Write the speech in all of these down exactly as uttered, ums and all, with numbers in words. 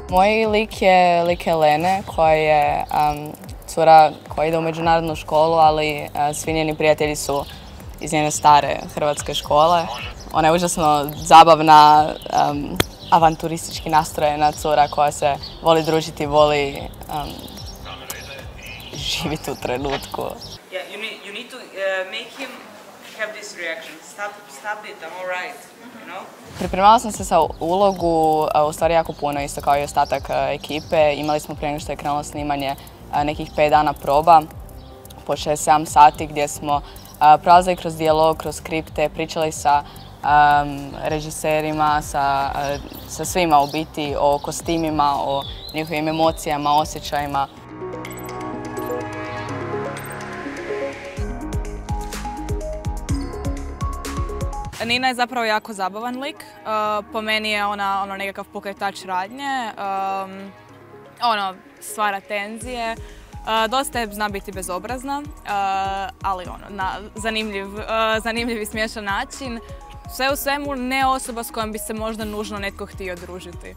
Moj lik je lik Helene, koja je um, cura koja ide u međunarodnu školu, ali uh, svi njeni prijatelji su iz njene stare hrvatske škole. Ona je užasno zabavna, um, avanturistički nastrojena cura koja se voli družiti, voli um, živjeti u trenutku. Yeah, you need, you need to uh, make him have this reaction. Stop, stop it, I'm all right, you know? Pripremala sam se sa ulogu, u stvari jako puno, isto kao i ostatak ekipe. Imali smo prije nego što je krenulo snimanje nekih pet dana proba po šest sedam sati gdje smo prolazili kroz dijalog, kroz skripte, pričali sa um, režiserima, sa, sa svima u biti, o kostimima, o njihovim emocijama, osjećajima. Nina je zapravo jako zabavan lik. Uh, po meni je ona ono, nekakav pokretač radnje. Um, ono, stvara tenzije. Uh, dosta je zna biti bezobrazna, uh, ali ono, na zanimljiv, uh, zanimljiv i smiješan način. Sve u svemu ne osoba s kojom bi se možda nužno netko htio družiti.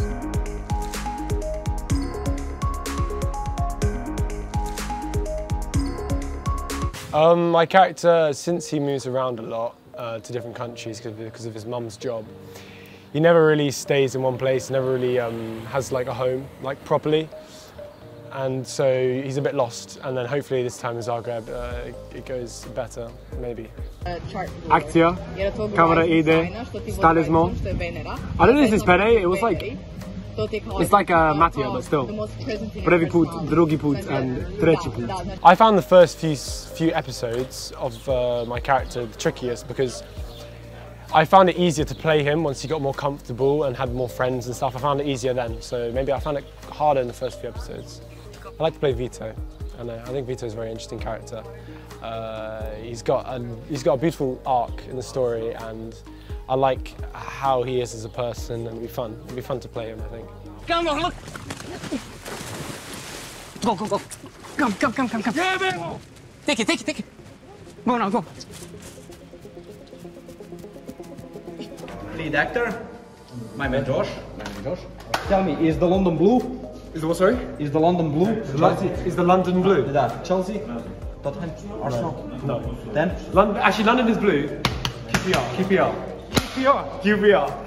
Um, my character, since he moves around a lot uh, to different countries because of his mum's job, he never really stays in one place, never really um, has like a home, like properly. And so he's a bit lost, and then hopefully this time in Zagreb uh, it goes better, maybe. Akcija, kamera ide, stali smo. I don't know if it's Pere, it was like, it's like a Mattia, but still. Prvi put, drugi put, and treći put. I found the first few, few episodes of uh, my character the trickiest because I found it easier to play him once he got more comfortable and had more friends and stuff. I found it easier then, so maybe I found it harder in the first few episodes. I like to play Vito, and I think Vito is a very interesting character. Uh, he's got a, he's got a beautiful arc in the story, and I like how he is as a person, and it'll be fun. It'll be fun to play him, I think. Come on, look! Go, go, go! Come, come, come, come, come! Yeah, man! Take it, take it, take it! Go now, go! Lead actor, my man Josh. My name is Josh. Tell me, is the London Blue? Is the what, sorry? Is the London Blue? Chelsea. Is the London blue? Yeah, Chelsea? No. Tottenham? Arsenal? No. Then? London, actually, London is blue. Q P R. Q P R. Q P R. Q P R.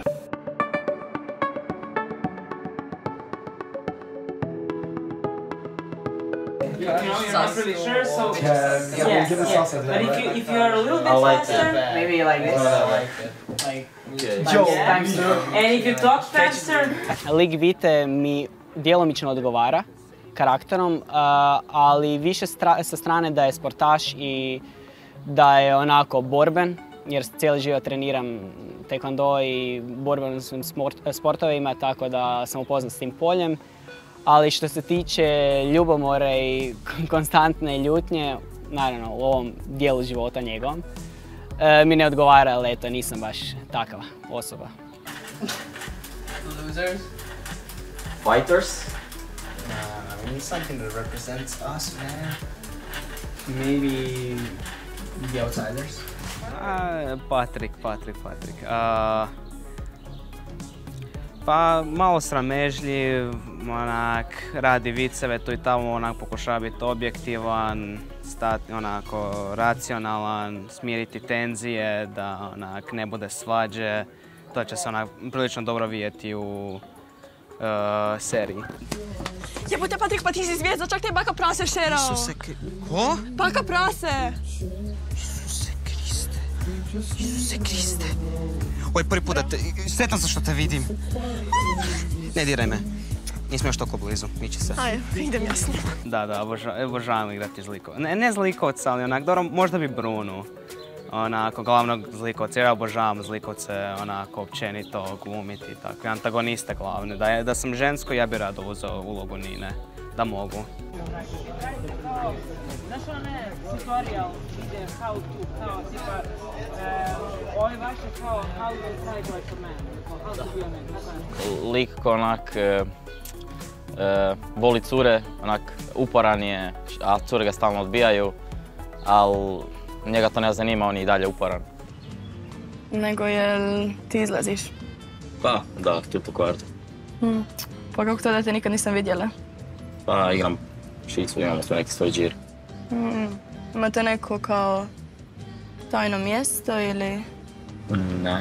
You know, you're not really sure, so Yeah, yeah, yes, give us yes. salsa But if you if you are a little bit I like faster, that. maybe like this, like Joe, times two. And if you talk faster, Lik Vite mi djelomično odgovara karakterom, uh, ali više stra sa strane da je sportaš i da je onako borben, jer cijeli život treniram taekwondo i borbenim sportovima, tako da sam upoznat s tim poljem. Ali što se tiče ljubomore i konstantne ljutnje, naravno u ovom dijelu života njegovom, e, mi ne odgovara, ali eto, nisam baš takva osoba. Losers? Fighters? Nah, we need something that represents us, man. Maybe the outsiders? A, Patrik, Patrik, Patrik. A, pa malo sramežljiv, onak, radi viceve tu i tamo, onak, pokušava biti objektivan, stati, onako, racionalan, smiriti tenzije, da onak, ne bude svađe. To će se onak, prilično dobro vidjeti u uh, seriji. Jebote, Patrik, pa ti si zvijezda, čak te je baka prase šerao. Isuse Kriste. Ko? Baka prase! Isuse Kriste. Isuse Kriste. Ovo je prvi put da te... Sretan sam što te vidim. Ne diraj me. Nismo još toliko blizu, miči se. Ajde, idem ja s njima. Da, da, oboža, obožavam igrati zlikovca. Ne, ne zlikovca, ali onak, dobro, možda bi Brunu. Onako, glavnog zlikovca, jer ja obožavam zlikovce, onako, općenito, glumiti i tako. Antagoniste glavne. Da, je, da sam žensko, ja bi rado uzeo ulogu Nine. Da mogu. znaš one tutorial ide how to, kao tipa, ovo je vaše kao how to fight like a man, how to be a man. Lik ko onak e, e, voli cure, onak uporan je, a cure ga stalno odbijaju, ali njega to ne zanima, on je i dalje uporan. Nego jel ti izlaziš? Pa, da, tu po kvartu. Hmm. Pa kako to da te nikad nisam vidjela? Pa igram šicu, imamo sve neki svoj džir. Imate neko kao tajno mjesto ili? Ne.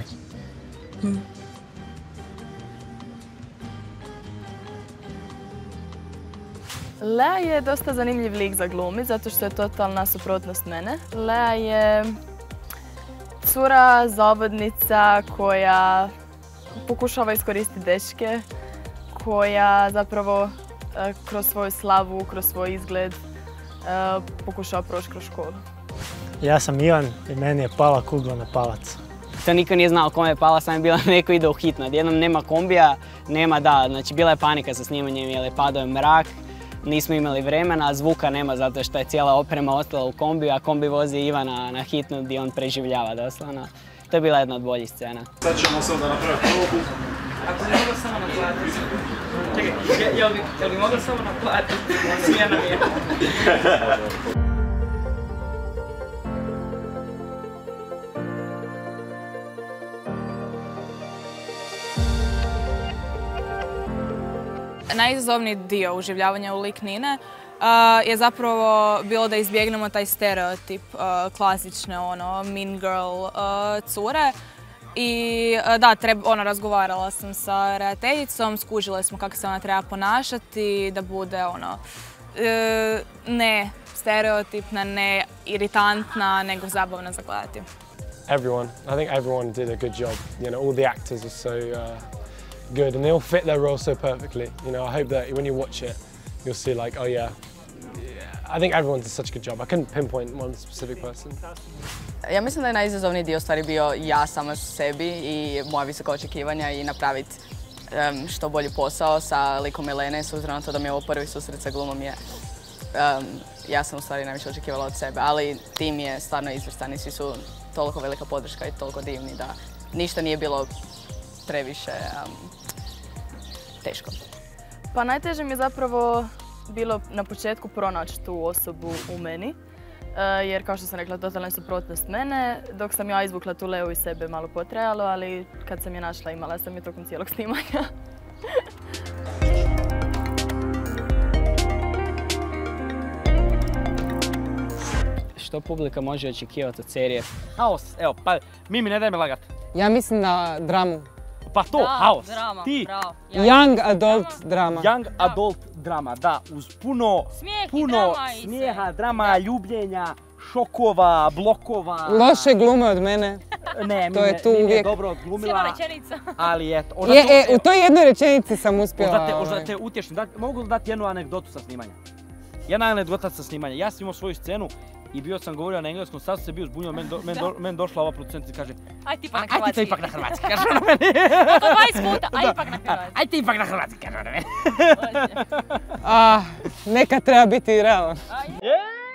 Lea je dosta zanimljiv lik za glumi, zato što je totalna suprotnost mene. Lea je cura, zavodnica koja pokušava iskoristiti dečke, koja zapravo kroz svoju slavu, kroz svoj izgled pokušava proći kroz školu. Ja sam Ivan i meni je pala kugla na palac. To niko nije znao kome je pala, sam je bila neko ide u hitno. Jednom nema kombija, nema da, znači bila je panika sa snimanjem jer je padao mrak. Nismo imali vremena, zvuka nema zato što je cijela oprema ostala u kombiju, a kombi vozi Ivana na hitnu gdje on preživljava doslovno. To je bila jedna od boljih scena. Sad ćemo se onda napraviti probu. Ako bi mogla samo naplatiti. Čekaj, jel bi, jel bi mogla samo naplatiti? Smijena mi je. Najizazovniji dio uživljavanja u lik Nine je zapravo bilo da izbjegnemo taj stereotip klasične ono mean girl cure. I da, ono, razgovarala sam sa redateljicom, skužile smo kako se ona treba ponašati, da bude ono, ne stereotipna, ne iritantna, nego zabavna za gledati. Everyone, I think everyone did a good job. You know, all the actors are so uh, good and they all fit their role so perfectly. You know, I hope that when you watch it, you'll see like, oh yeah, I think everyone did such a good job. I couldn't pinpoint one specific person. Ja mislim da je najizazovniji dio stvari bio ja sama su sebi i moja visoka očekivanja i napraviti um, što bolji posao sa likom Milene, s obzirom na to da mi je ovo prvi susret sa glumom je. Um, ja sam u stvari najviše očekivala od sebe, ali tim je stvarno izvrstan i svi su toliko velika podrška i toliko divni da ništa nije bilo previše um, teško. Pa najteže mi je zapravo bilo na početku pronaći tu osobu u meni. Jer kao što sam rekla, totalna suprotnost mene, dok sam ja izvukla tu Leu iz sebe malo potrajalo, ali kad sam je našla imala sam je tokom cijelog snimanja. Što publika može očekivati od serije? Haos, evo, pa Mimi, ne daj me lagat. Ja mislim na dramu. Pa to, da, haos. Drama, ti. bravo. Young adult drama. Young adult drama, da, uz puno, Smijeh puno drama smijeha, drama, ljubljenja, šokova, blokova. Loše glume od mene. Ne, to je tu Mimi je uvijek. dobro odglumila. Cijela rečenica. Ali eto. Je, e, u toj jednoj rečenici sam uspjela. Možda te, možda ovaj. te utješim, da, mogu li dati jednu anegdotu sa snimanja? Jedna anegdota sa snimanja. Ja sam imao svoju scenu i bio sam govorio na engleskom, sad sam se bio zbunio, meni do, men do, men došla ova producentica i kaže aj ti ipak na hrvatski. Aj ti ipak na hrvatski, kaže ona meni. Oko dvadeset puta, aj ipak na hrvatski. Aj ti ipak na hrvatski, kaže ona meni. Ah, neka treba biti realan. Yeah.